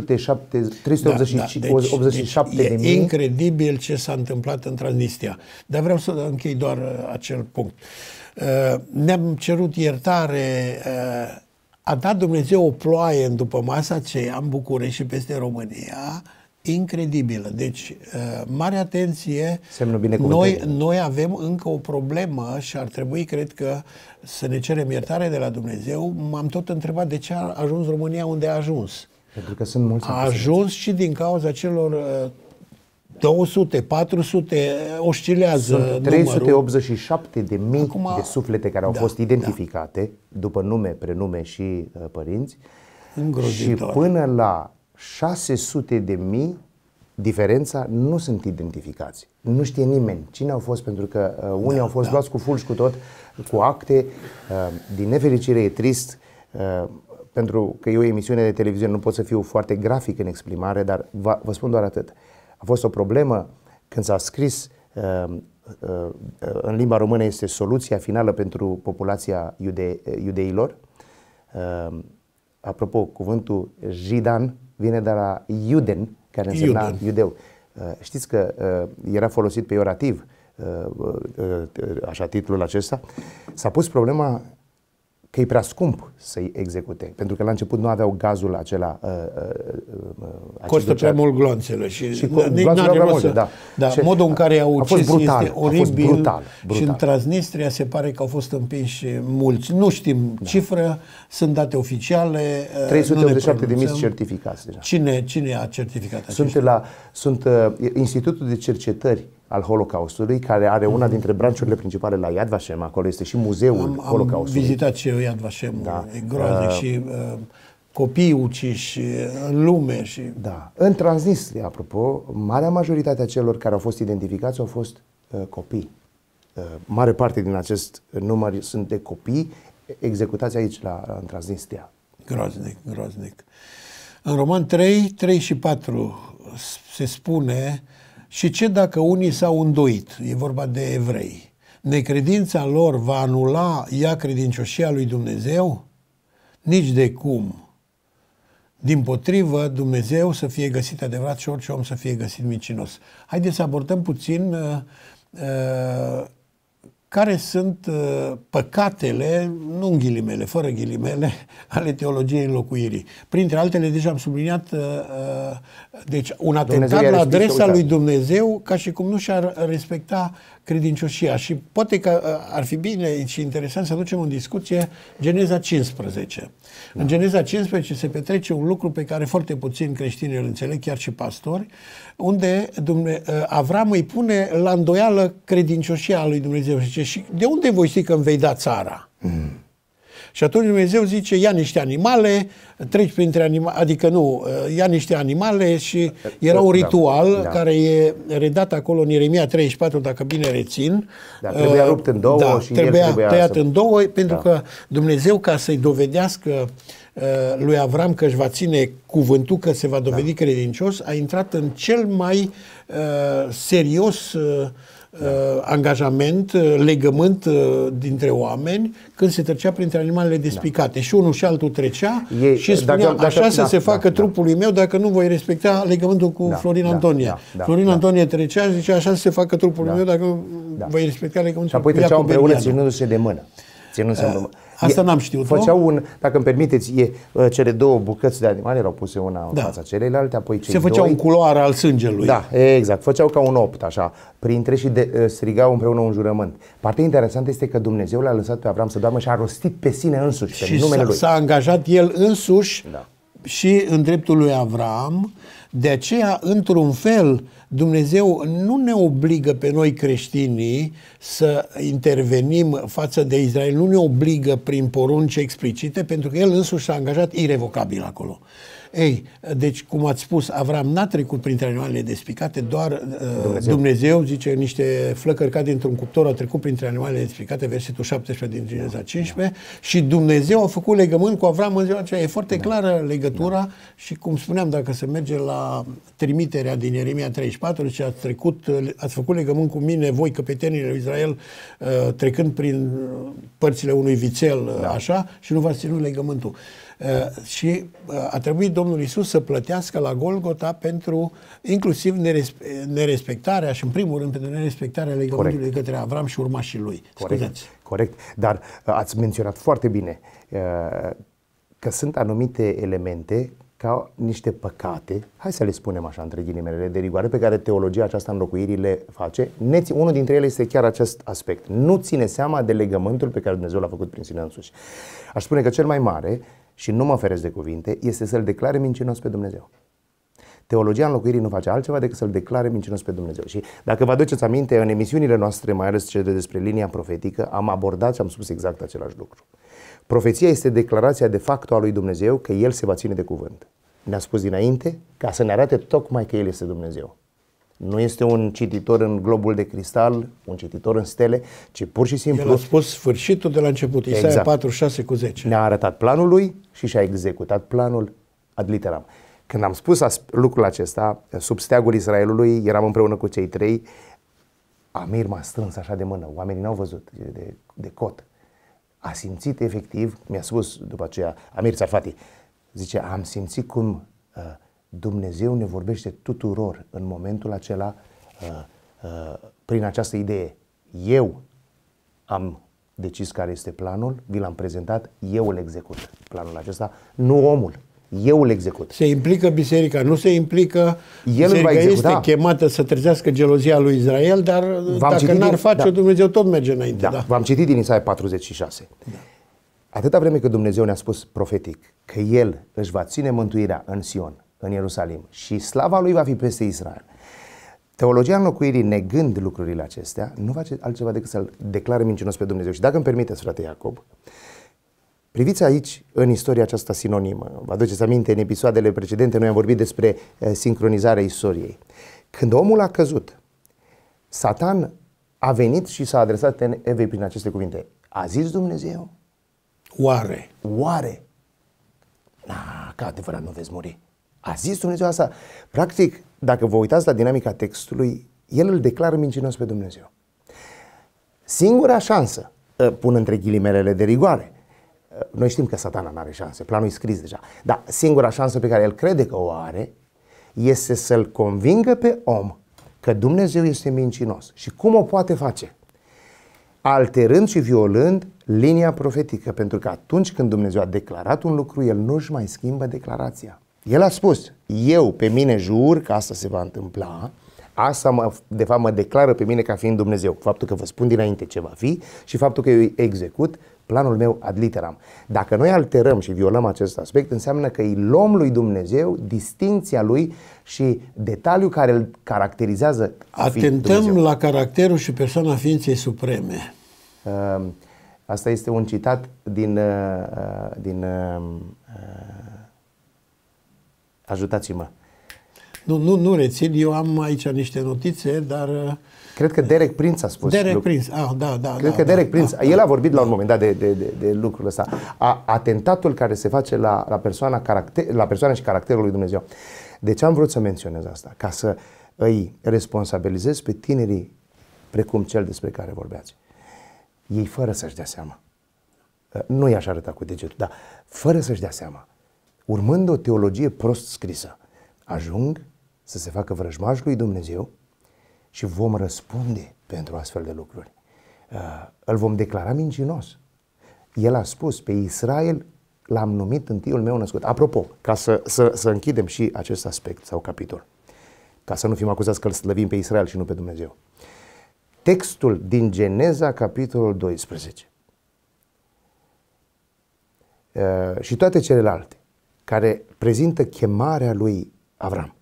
387 de mii. E incredibil ce s-a întâmplat în Transnistria. Dar vreau să închei doar acel punct. Ne-am cerut iertare. A dat Dumnezeu o ploaie după masa aceea în București și peste România incredibilă. Deci, mare atenție, noi avem încă o problemă și ar trebui, cred că, să ne cerem iertare de la Dumnezeu. M-am tot întrebat de ce a ajuns România unde a ajuns. Pentru că sunt mulți. A ajuns și din cauza celor 200, 400, oscilează numărul. 387 de mii de suflete care au fost identificate după nume, prenume și părinți. Îngrozitor. Și până la 600 de mii, diferența, nu sunt identificați. Nu știe nimeni cine au fost, pentru că unii au fost luați cu fulgi cu tot, cu acte. Din nefericire e trist, pentru că e o emisiune de televiziune, nu pot să fiu foarte grafic în exprimare, dar vă spun doar atât. A fost o problemă când s-a scris în limba română, este soluția finală pentru populația iudeilor. Apropo, cuvântul jidan vine de la iuden, care însemna iudeu. Știți că era folosit peiorativ, așa, titlul acesta. S-a pus problema că e prea scump să-i execute, pentru că la început nu aveau gazul acela. Costă prea mult gloanțele și gloanțele prea multe, da. Da, modul în care au ucis este oribil, brutal. Și în Transnistria se pare că au fost împinși mulți. Nu știm cifră, sunt date oficiale. 387.000 certificați deja. Cine a certificat aceștia? Sunt Institutul de Cercetări al Holocaustului, care are una dintre brancurile principale la Yad Vashem, acolo este și muzeul Holocaustului. Am vizitat și eu Yad Vashem, da. E groaznic și copii uciși în lume. Și... Da. În Transnistria, apropo, marea majoritate a celor care au fost identificați au fost copii. Mare parte din acest număr sunt de copii executați aici, în Transnistria. Groaznic. În Roman 3 și 4 se spune: și ce dacă unii s-au îndoit? E vorba de evrei. Necredința lor va anula ea credincioșia lui Dumnezeu? Nici de cum. Dimpotrivă, Dumnezeu să fie găsit adevărat și orice om să fie găsit mincinos. Haideți să abordăm puțin care sunt păcatele, nu în ghilimele, fără ghilimele, ale teologiei înlocuirii. Printre altele, deja am subliniat, deci un atentat la adresa lui Dumnezeu, ca și cum nu și-ar respecta credincioșia. Și poate că ar fi bine și interesant să ducem în discuție Geneza 15. Da. În Geneza 15 se petrece un lucru pe care foarte puțini creștini îl înțeleg, chiar și pastori, unde Avram îi pune la îndoială credincioșia lui Dumnezeu. Și zice: și de unde voi ști că îmi vei da țara? Și atunci Dumnezeu zice: ia niște animale, treci printre animale, adică nu, ia niște animale și era un ritual care e redat acolo în Ieremia 34, dacă bine rețin. Da, trebuia rupt în două și trebuia tăiat în două, pentru că Dumnezeu, ca să-i dovedească lui Avram că își va ține cuvântul, că se va dovedi credincios, a intrat în cel mai serios angajament, legământ dintre oameni când se trecea printre animalele despicate. Și unul și altul trecea și spunea: așa să se facă trupului meu dacă nu voi respecta legământul cu Florin Antonie. Florin Antonie trecea și zicea: așa să se facă trupul meu dacă nu voi respecta legământul cu Iacob. Și apoi treceau împreună ținându-se de mână. Asta n-am știut. Făceau dacă îmi permiteți, cele două bucăți de animale erau puse una în fața celelalte, apoi cei se făceau un culoare al sângelui. Da, exact. Făceau ca un opt, așa, printre și strigau împreună un jurământ. Partea interesantă este că Dumnezeu l-a lăsat pe Avram să doarmă și a rostit pe sine însuși, pe numele lui. S-a angajat el însuși și în dreptul lui Avram. De aceea, într-un fel, Dumnezeu nu ne obligă pe noi creștinii să intervenim față de Israel, nu ne obligă prin porunci explicite, pentru că el însuși s-a angajat irevocabil acolo. Ei, deci, cum ați spus, Avram n-a trecut printre animalele despicate, doar Dumnezeu zice: niște flăcări cad dintr-un cuptor, au trecut printre animalele despicate, versetul 17 din Geneza 15, și Dumnezeu a făcut legământ cu Avram în ziua aceea. E foarte clară legătura și, cum spuneam, dacă se merge la trimiterea din Ieremia 34, și ați făcut legământ cu mine, voi, căpetenii lui Israel, trecând prin părțile unui vițel, așa, și nu v-ați ținut legământul. Și a trebuit Domnul Iisus să plătească la Golgota pentru inclusiv nerespectarea și, în primul rând, pentru nerespectarea legământului de către Avram și urmașii lui. Corect. Dar ați menționat foarte bine că sunt anumite elemente ca niște păcate, hai să le spunem așa între ghilimele de rigoare, pe care teologia aceasta înlocuirii le face. Unul dintre ele este chiar acest aspect. Nu ține seama de legământul pe care Dumnezeu l-a făcut prin sine însuși. Aș spune că cel mai mare, și nu mă feresc de cuvinte, este să-L declare mincinos pe Dumnezeu. Teologia înlocuirii nu face altceva decât să-L declare mincinos pe Dumnezeu. Și dacă vă aduceți aminte, în emisiunile noastre, mai ales cele despre linia profetică, am abordat și am spus exact același lucru. Profeția este declarația de facto a lui Dumnezeu că El se va ține de cuvânt. Ne-a spus dinainte ca să ne arate tocmai că El este Dumnezeu. Nu este un cititor în globul de cristal, un cititor în stele, ci pur și simplu... El a spus sfârșitul de la început, Isaia 46:10. Ne-a arătat planul lui și și-a executat planul ad literam. Când am spus lucrul acesta, sub steagul Israelului, eram împreună cu cei trei, Amir m-a strâns așa de mână, oamenii n-au văzut, de cot. A simțit efectiv, mi-a spus după aceea, Amir Țarfati, zice, am simțit cum Dumnezeu ne vorbește tuturor în momentul acela prin această idee. Eu am decis care este planul, vi l-am prezentat, eu îl execut. Planul acesta, nu omul. Eu îl execut. Se implică biserica, nu se implică. Biserica este chemată să trezească gelozia lui Israel, dar dacă n-ar face, Dumnezeu tot merge înainte. Da. V-am citit din Isaia 46. Da. Atâta vreme cât Dumnezeu ne-a spus profetic că El își va ține mântuirea în Sion, în Ierusalim, și slava Lui va fi peste Israel. Teologia înlocuirii, negând lucrurile acestea, nu face altceva decât să-L declare mincinos pe Dumnezeu. Și dacă îmi permiteți, frate Iacob, priviți aici, în istoria aceasta sinonimă. Vă aduceți aminte, în episoadele precedente noi am vorbit despre sincronizarea istoriei. Când omul a căzut, Satan a venit și s-a adresat Evei prin aceste cuvinte. A zis Dumnezeu? Oare? Oare? Ca adevărat nu veți muri. A zis Dumnezeu asta? Practic, dacă vă uitați la dinamica textului, el îl declară mincinos pe Dumnezeu. Singura șansă, pun între ghilimelele de rigoare, noi știm că Satana nu are șanse, planul e scris deja, dar singura șansă pe care el crede că o are este să-l convingă pe om că Dumnezeu este mincinos. Și cum o poate face? Alterând și violând linia profetică, pentru că atunci când Dumnezeu a declarat un lucru, el nu își mai schimbă declarația. El a spus, eu pe mine jur că asta se va întâmpla, asta de fapt mă declară pe mine ca fiind Dumnezeu. Faptul că vă spun dinainte ce va fi și faptul că eu execut planul meu ad literam. Dacă noi alterăm și violăm acest aspect, înseamnă că îi luăm lui Dumnezeu distincția lui și detaliul care îl caracterizează. Atentăm la caracterul și persoana ființei supreme. Asta este un citat din ajutați-mă. Nu rețin, eu am aici niște notițe, dar... Cred că Derek Prince a spus. Derek Prince, da. Cred că Derek Prince, el a vorbit la un moment dat de lucrul ăsta. Atentatul care se face la persoana și caracterul lui Dumnezeu. De ce am vrut să menționez asta? Ca să îi responsabilizez pe tinerii precum cel despre care vorbeați. Ei fără să-și dea seama. Nu i-aș arăta cu degetul, dar fără să-și dea seama. Urmând o teologie prost scrisă, ajung să se facă vrăjmași lui Dumnezeu și vom răspunde pentru astfel de lucruri. Îl vom declara mincinos. El a spus, pe Israel l-am numit întâiul meu născut. Apropo, ca să închidem și acest aspect sau capitol, ca să nu fim acuzați că îl slăvim pe Israel și nu pe Dumnezeu. Textul din Geneza, capitolul 12 și toate celelalte care prezintă chemarea lui Avram,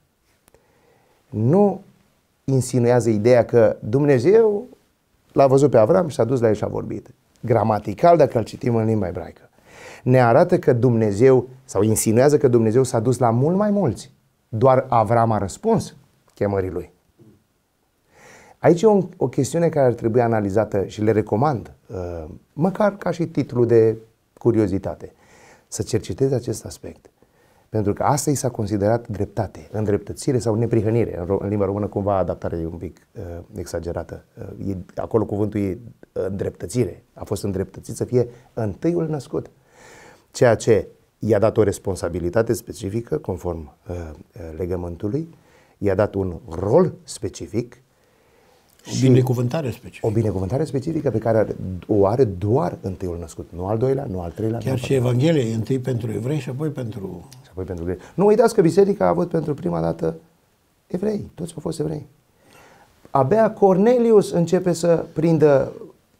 nu insinuează ideea că Dumnezeu l-a văzut pe Avram și s-a dus la el și a vorbit. Gramatical, dacă îl citim în limba ebraică, ne arată că Dumnezeu, sau insinuează că Dumnezeu s-a dus la mult mai mulți. Doar Avram a răspuns chemării lui. Aici e o chestiune care ar trebui analizată și le recomand, măcar ca și titlu de curiozitate, să cerceteze acest aspect. Pentru că asta i s-a considerat dreptate, îndreptățire sau neprihănire. În limba română cumva adaptarea e un pic exagerată. Acolo cuvântul e îndreptățire. A fost îndreptățit să fie întâiul născut. Ceea ce i-a dat o responsabilitate specifică, conform legământului, i-a dat un rol specific. O binecuvântare specifică. O binecuvântare specifică pe care o are doar întâiul născut. Nu al doilea, nu al treilea. Chiar și Evanghelia e întâi pentru evrei și apoi pentru... greci. Nu uitați că biserica a avut pentru prima dată evrei. Toți au fost evrei. Abia Cornelius începe să prindă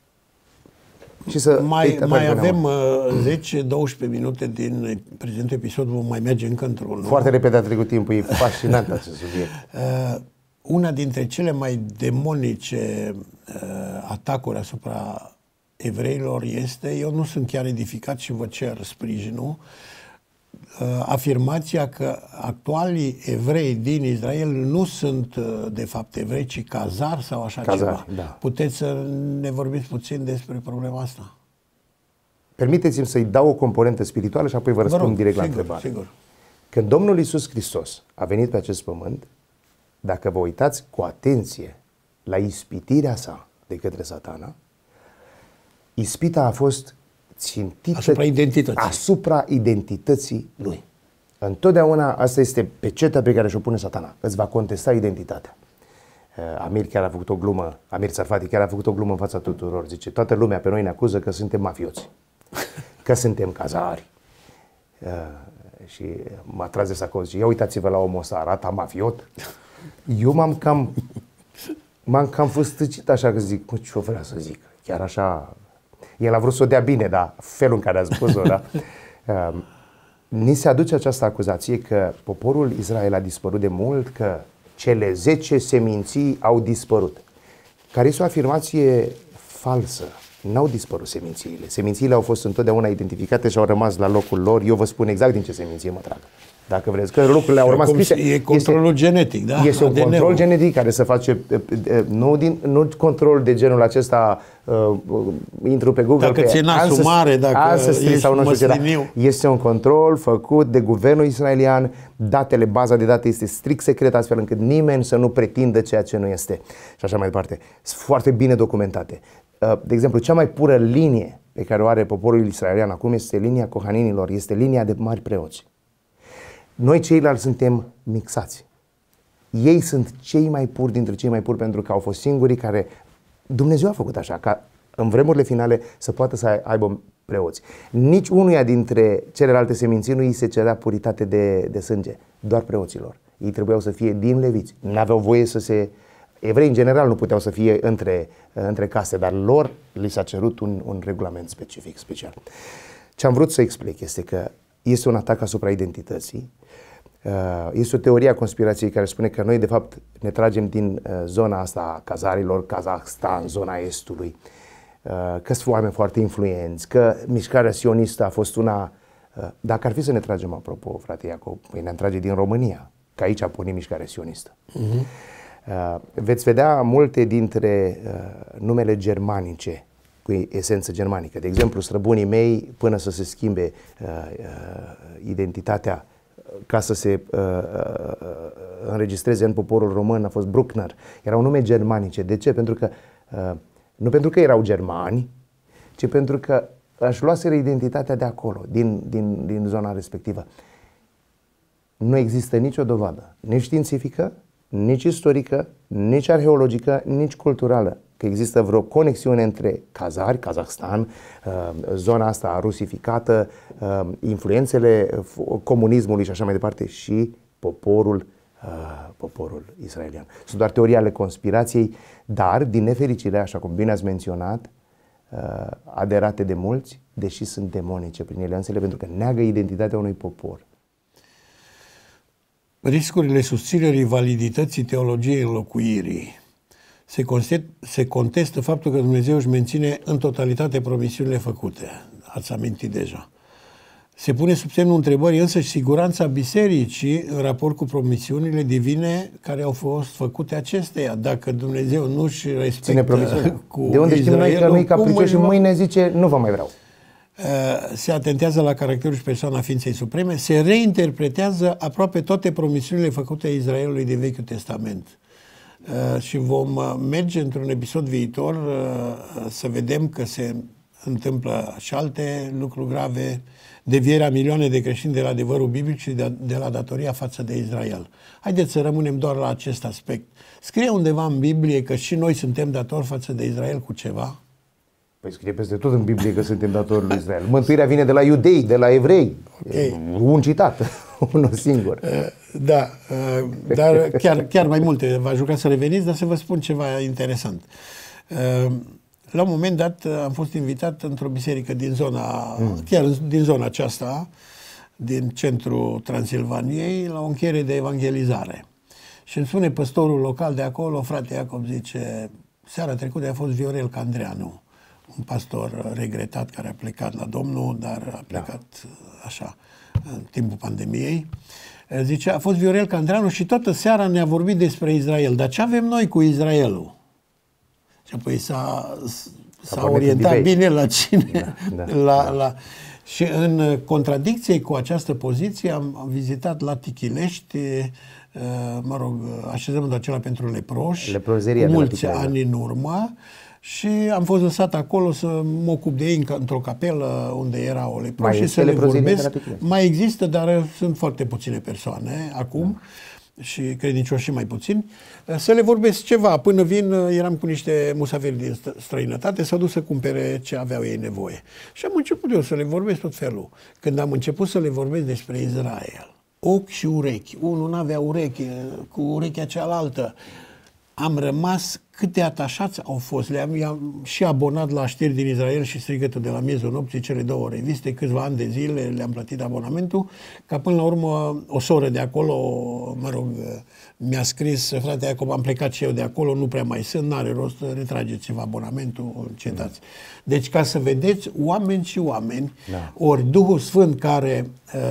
și să... Mai avem 10-12 minute din prezentul episod, vom mai merge încă într-unul. Foarte repede a trecut timpul, e fascinant acest subiect. Una dintre cele mai demonice atacuri asupra evreilor este, eu nu sunt chiar edificat și vă cer sprijinul, afirmația că actualii evrei din Israel nu sunt de fapt evrei, ci cazari sau așa ceva. Da. Puteți să ne vorbiți puțin despre problema asta? Permiteți-mi să-i dau o componentă spirituală și apoi vă răspund direct la întrebare. Sigur. Când Domnul Iisus Hristos a venit pe acest pământ, dacă vă uitați cu atenție la ispitirea sa de către Satana, ispita a fost țintită asupra identității lui. Întotdeauna asta este pecetea pe care și-o pune Satana. Îți va contesta identitatea. Amir chiar a făcut o glumă, Amir Tsarfati chiar a făcut o glumă în fața tuturor. Zice, toată lumea pe noi ne acuză că suntem mafioți, că suntem cazari. Și m-a tras de saco, zice, ia uitați-vă la omul ăsta, arată mafiot. Eu m-am cam făstăcit așa, că zic, ce vrea să zic, chiar așa. El a vrut să o dea bine, dar felul în care a spus-o, da? Ni se aduce această acuzație că poporul Israel a dispărut de mult, că cele 10 seminții au dispărut. Care este o afirmație falsă. N-au dispărut semințiile. Semințiile au fost întotdeauna identificate și au rămas la locul lor. Eu vă spun exact din ce seminție mă trag. Dacă vreți, că lucrurile au rămas scrise. E controlul genetic, da? Este un control genetic care se face, nu control de genul acesta, intru pe Google, dacă ții nasul mare, dacă ești sau nu știu ce, este un control făcut de guvernul israelian, baza de date este strict secretă, astfel încât nimeni să nu pretindă ceea ce nu este. Și așa mai departe. Sunt foarte bine documentate. De exemplu, cea mai pură linie pe care o are poporul israelian acum este linia cohaninilor, este linia de mari preoți. Noi ceilalți suntem mixați. Ei sunt cei mai puri dintre cei mai puri pentru că au fost singurii care Dumnezeu a făcut așa, ca în vremurile finale să poată să aibă preoți. Nici unuia dintre celelalte seminții nu îi se cerea puritate de sânge, doar preoților. Ei trebuiau să fie din leviți. N-aveau voie să se... Evrei în general nu puteau să fie între case, dar lor li s-a cerut un regulament specific, special. Ce am vrut să explic este că este un atac asupra identității. Este o teorie a conspirației care spune că noi de fapt ne tragem din zona asta a cazarilor, Kazahstan, zona estului, că sunt oameni foarte influenți, că mișcarea sionistă a fost una... Dacă ar fi să ne tragem, apropo, frate Iacob, păi ne-am trage din România, că aici a pornit mișcarea sionistă. Veți vedea multe dintre numele germanice cu esență germanică. De exemplu, străbunii mei, până să se schimbe identitatea ca să se înregistreze în poporul român, a fost Bruckner. Erau nume germanice. De ce? Pentru că, nu pentru că erau germani, ci pentru că își luaseră identitatea de acolo, din zona respectivă. Nu există nicio dovadă, nici științifică, nici istorică, nici arheologică, nici culturală, că există vreo conexiune între cazari, Kazahstan, zona asta rusificată, influențele comunismului și așa mai departe, și poporul israelian. Sunt doar teorii ale conspirației, dar, din nefericire, așa cum bine ați menționat, aderate de mulți, deși sunt demonice prin eleanțele, pentru că neagă identitatea unui popor. Riscurile susținerii validității teologiei înlocuirii. Se contestă faptul că Dumnezeu își menține în totalitate promisiunile făcute. Ați amintit deja. Se pune sub semnul întrebării însă și siguranța bisericii în raport cu promisiunile divine care au fost făcute acesteia. Dacă Dumnezeu nu își respectă cu de unde știm noi că nu-i capricios și mâine zice nu vă mai vreau? Se atentează la caracterul și persoana Ființei Supreme, se reinterpretează aproape toate promisiunile făcute Israelului din Vechiul Testament. Și vom merge într-un episod viitor să vedem că se întâmplă și alte lucruri grave, devierea milioane de creștini de la adevărul biblic și de la datoria față de Israel. Haideți să rămânem doar la acest aspect. Scrie undeva în Biblie că și noi suntem datori față de Israel cu ceva? Păi scrie peste tot în Biblie că suntem datori lui Israel. Mântuirea vine de la iudei, de la evrei. Okay. Un citat, unul singur. Da, dar chiar mai multe. V-aș ruga să reveniți, dar să vă spun ceva interesant. La un moment dat am fost invitat într-o biserică din zona, chiar din zona aceasta, din centrul Transilvaniei, la o încheiere de evangelizare. Și îmi spune păstorul local de acolo, frate Iacob, zice, seara trecută a fost Viorel Candreanu, un pastor regretat care a plecat la Domnul, dar a plecat așa în timpul pandemiei. Zice, a fost Viorel Candreanu și toată seara ne-a vorbit despre Israel. Dar ce avem noi cu Israelul? Și apoi s-a orientat bine la cine. Și în contradicție cu această poziție am vizitat la Tichilești, mă rog, așezământul acela pentru leproși, mulți ani în urmă, și am fost lăsat acolo să mă ocup de ei într-o capelă unde era o leproșă și să le vorbesc. Mai există, dar sunt foarte puține persoane acum. și credincioși și mai puțini, să le vorbesc ceva. Până vin, eram cu niște musafiri din străinătate, s-au dus să cumpere ce aveau ei nevoie. Și am început eu să le vorbesc tot felul. Când am început să le vorbesc despre Israel, ochi și urechi, unul n-avea ureche, cu urechea cealaltă, am rămas cât de atașați au fost. I-am și abonat la Știri din Israel și Strigătul de la miezul nopții, cele două reviste, câțiva ani de zile le-am plătit abonamentul, ca până la urmă o soră de acolo, mă rog, mi-a scris: frate Iacob, am plecat și eu de acolo, nu prea mai sunt, n-are rost, retrageți-vă abonamentul, încetați. Deci, ca să vedeți, oameni și oameni, ori Duhul Sfânt care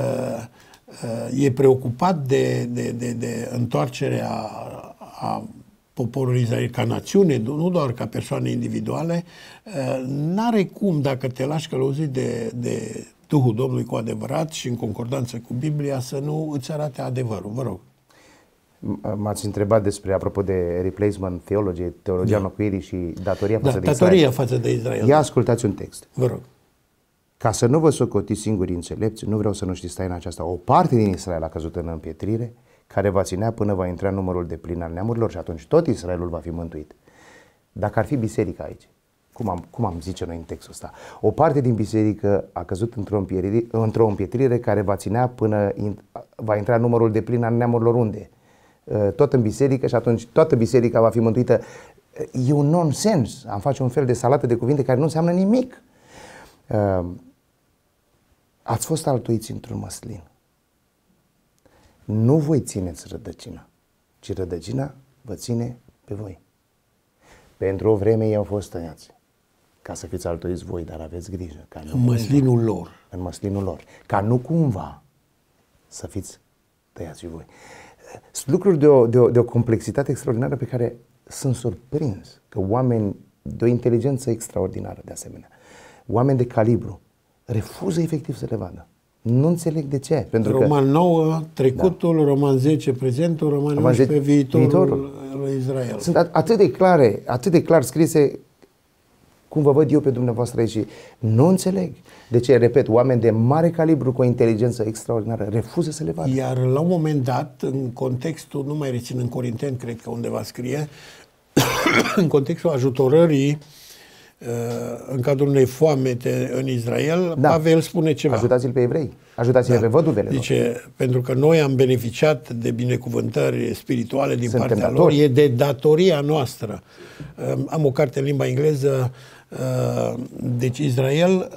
e preocupat de întoarcerea a poporului Israel ca națiune, nu doar ca persoane individuale, n-are cum, dacă te lași călăuzit de Duhul Domnului cu adevărat și în concordanță cu Biblia, să nu îți arate adevărul. Vă rog. M-ați întrebat despre, apropo de replacement theology, teologia înlocuirii și datoria față de Israel. Datoria față de Israel. Ia ascultați un text. Vă rog. Ca să nu vă socotiți singuri înțelepți, nu vreau să nu știți taina aceasta. O parte din Israel a căzut în împietrire, care va ținea până va intra numărul de plin al neamurilor și atunci tot Israelul va fi mântuit. Dacă ar fi biserica aici, cum am zice noi în textul ăsta? O parte din biserică a căzut într-o împietrire care va ținea până va intra numărul de plin al neamurilor unde? Tot în biserică și atunci toată biserica va fi mântuită. E un nonsens. Am face un fel de salată de cuvinte care nu înseamnă nimic. Ați fost altuiți într-un măslin. Nu voi țineți rădăcina, ci rădăcina vă ține pe voi. Pentru o vreme ei au fost tăiați, ca să fiți altuiți voi, dar aveți grijă. Ca nu în măslinul lor. În măslinul lor. Ca nu cumva să fiți tăiați voi. Sunt lucruri de o complexitate extraordinară pe care sunt surprins că oameni de o inteligență extraordinară, de asemenea, oameni de calibru, refuză efectiv să le vadă. Nu înțeleg de ce. Pentru Roman 9, trecutul, da. Roman 10, prezentul, Roman 11, viitorul lui Israel. Sunt atât de clar scrise cum vă văd eu pe dumneavoastră aici. Nu înțeleg. De ce, repet, oameni de mare calibru cu o inteligență extraordinară refuză să le vadă. Iar la un moment dat, în contextul, nu mai rețin, în Corinteni, cred că undeva scrie, în contextul ajutorării în cadrul unei foamete în Israel, da. Pavel spune ceva. Ajutați-l pe evrei, ajutați-l pe văduvele. Zice, pentru că noi am beneficiat de binecuvântări spirituale din partea lor, e de datoria noastră. Am o carte în limba engleză, deci Israel,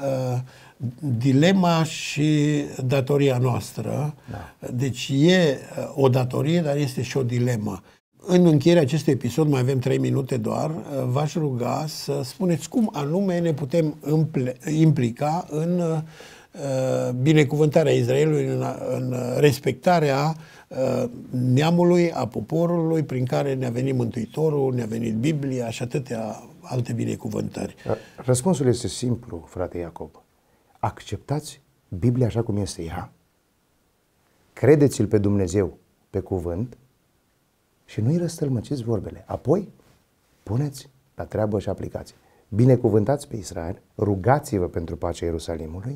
dilema și datoria noastră. Da. Deci e o datorie, dar este și o dilemă. În încheierea acestui episod, mai avem 3 minute doar, v-aș ruga să spuneți cum anume ne putem implica în binecuvântarea Israelului, în respectarea neamului, a poporului prin care ne-a venit Mântuitorul, ne-a venit Biblia și atâtea alte binecuvântări. Răspunsul este simplu, frate Iacob. Acceptați Biblia așa cum este ea, credeți-l pe Dumnezeu pe cuvânt și nu-i răstălmăciți vorbele. Apoi, puneți la treabă și aplicați. Binecuvântați pe Israel, rugați-vă pentru pacea Ierusalimului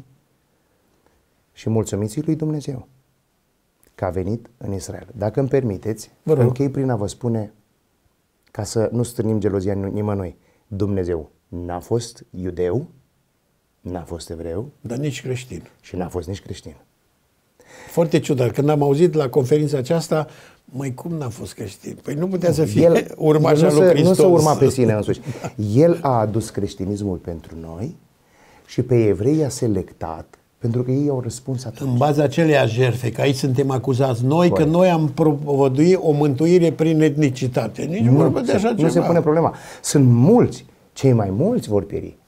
și mulțumiți lui Dumnezeu că a venit în Israel. Dacă îmi permiteți, închei prin a vă spune, ca să nu strânim gelozia nimănui, Dumnezeu n-a fost iudeu, n-a fost evreu, dar nici creștin. Și n-a fost nici creștin. Foarte ciudat. Când am auzit la conferința aceasta, măi, cum n-a fost creștin? Păi nu putea să fie urmașa lui Hristos. Nu se urma pe sine însuși. El a adus creștinismul pentru noi și pe evrei a selectat pentru că ei au răspuns atunci. În baza aceleiași jertfe, că aici suntem acuzați noi, că noi am propovăduit o mântuire prin etnicitate. Nici vorbă de așa ceva. Nu se pune problema. Sunt mulți, cei mai mulți vor pieri.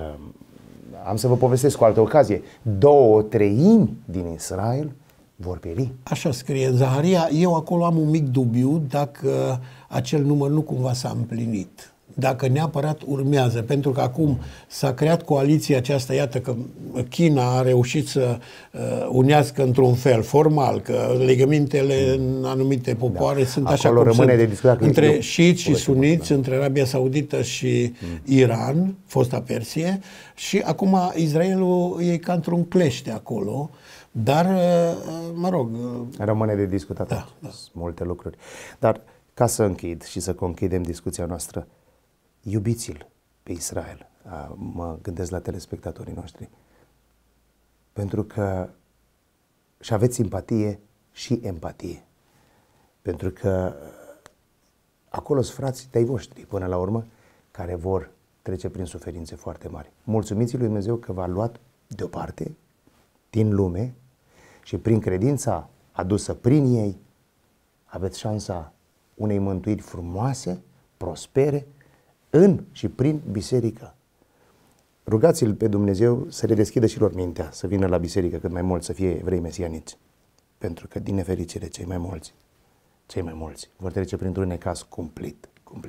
Am să vă povestesc cu altă ocazie. 2/3 din Israel vor pieri. Așa scrie în Zaharia. Eu acolo am un mic dubiu dacă acel număr nu cumva s-a împlinit. Dacă neapărat urmează. Pentru că acum s-a creat coaliția aceasta, iată că China a reușit să unească într-un fel formal, că legămintele în anumite popoare sunt așa cum rămâne sunt, de între șiiți și suniți, între Arabia Saudită și Iran, fosta Persie, și acum Israelul e ca într-un clește acolo. Dar, mă rog... Rămâne de discutat. Da. Multe lucruri. Dar ca să închid și să conchidem discuția noastră, iubiți-l pe Israel. Mă gândesc la telespectatorii noștri. Pentru că și aveți simpatie și empatie. Pentru că acolo sunt frații tăi voștri, până la urmă, care vor trece prin suferințe foarte mari. Mulțumiți lui Dumnezeu că v-a luat deoparte din lume și prin credința adusă prin ei aveți șansa unei mântuiri frumoase, prospere, în și prin biserică. Rugați-l pe Dumnezeu să le deschidă și lor mintea, să vină la biserică cât mai mulți, să fie evrei mesianiți. Pentru că, din nefericire, cei mai mulți vor trece printr-un necaz cumplit.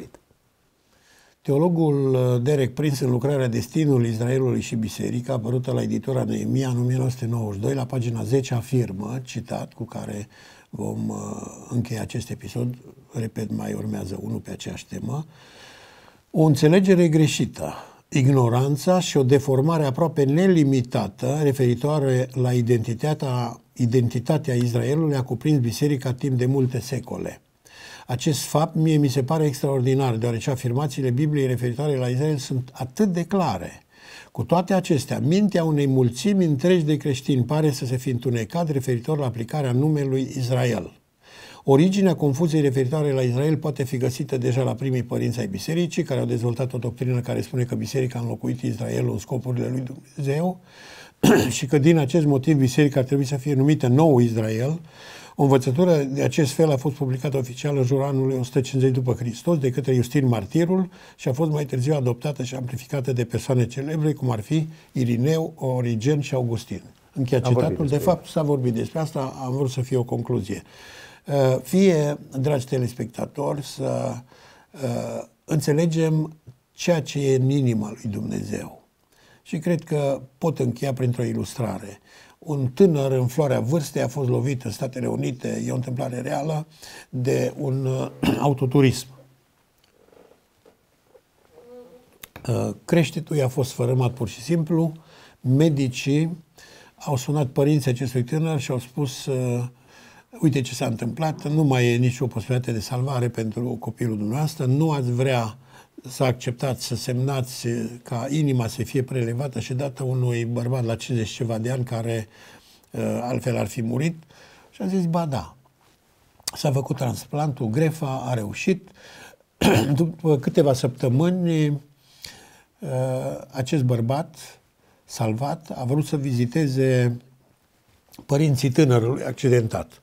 Teologul Derek Prince, în lucrarea Destinul Israelului și Biserica, apărută la editura Neemia în 1992, la pagina 10, afirmă, citat, cu care vom încheia acest episod, repet, mai urmează unul pe aceeași temă, o înțelegere greșită, ignoranța și o deformare aproape nelimitată referitoare la identitatea Israelului a cuprins biserica timp de multe secole. Acest fapt mie mi se pare extraordinar, deoarece afirmațiile Bibliei referitoare la Israel sunt atât de clare. Cu toate acestea, mintea unei mulțimi întregi de creștini pare să se fi întunecat referitor la aplicarea numelui Israel. Originea confuziei referitoare la Israel poate fi găsită deja la primii părinți ai bisericii, care au dezvoltat o doctrină care spune că biserica a înlocuit Israelul în scopurile lui Dumnezeu și că din acest motiv biserica ar trebui să fie numită Nou Israel. O învățătură de acest fel a fost publicată oficial în jurul anului 150 după Hristos de către Iustin Martirul și a fost mai târziu adoptată și amplificată de persoane celebre, cum ar fi Irineu, Origen și Augustin. Încheia citatul. De fapt, s-a vorbit despre asta, am vrut să fie o concluzie. Fie, dragi telespectatori, să înțelegem ceea ce e în inima lui Dumnezeu. Și cred că pot încheia printr-o ilustrare. Un tânăr în floarea vârstei a fost lovit în Statele Unite, e o întâmplare reală, de un autoturism. Creștetul i-a fost sfărâmat pur și simplu. Medicii au sunat părinții acestui tânăr și au spus: uite ce s-a întâmplat, nu mai e nicio posibilitate de salvare pentru copilul dumneavoastră, nu ați vrea să acceptați, să semnați ca inima să fie prelevată și dată unui bărbat la 50 ceva de ani care altfel ar fi murit? Și a zis, ba da. S-a făcut transplantul, grefa a reușit. După câteva săptămâni, acest bărbat salvat a vrut să viziteze părinții tânărului accidentat.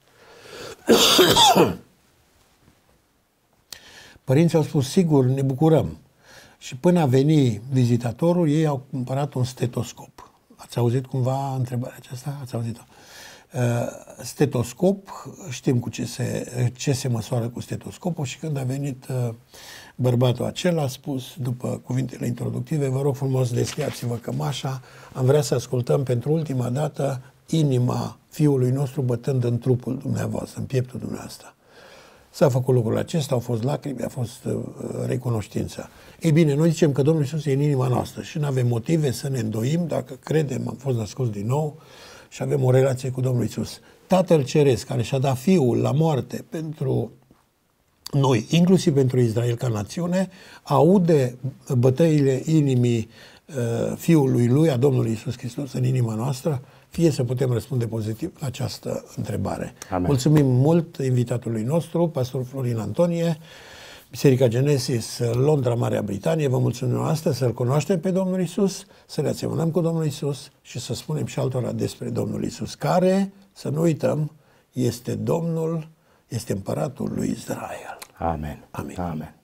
Părinții au spus, sigur, ne bucurăm. Și până a venit vizitatorul, ei au cumpărat un stetoscop. Ați auzit cumva întrebarea aceasta? Ați auzit-o? Stetoscop, știm cu ce se măsoară cu stetoscopul și când a venit bărbatul acela a spus, după cuvintele introductive, vă rog frumos, descriați-vă cămașa, am vrea să ascultăm pentru ultima dată inima fiului nostru bătând în trupul dumneavoastră, în pieptul dumneavoastră. S-a făcut lucrul acesta, au fost lacrimi, a fost recunoștință. Ei bine, noi zicem că Domnul Iisus e în inima noastră și nu avem motive să ne îndoim dacă credem, am fost născuți din nou și avem o relație cu Domnul Iisus. Tatăl Ceresc, care și-a dat Fiul la moarte pentru noi, inclusiv pentru Israel ca națiune, aude bătăile inimii Fiului Lui, a Domnului Iisus Hristos în inima noastră, fie să putem răspunde pozitiv la această întrebare. Amen. Mulțumim mult invitatului nostru, pastor Florin Antonie, Biserica Genesis, Londra, Marea Britanie. Vă mulțumim astăzi să-L cunoaștem pe Domnul Iisus, să ne asemănăm cu Domnul Iisus și să spunem și altora despre Domnul Iisus, care, să nu uităm, este Domnul, este Împăratul lui Israel. Amen. Amin. Amen.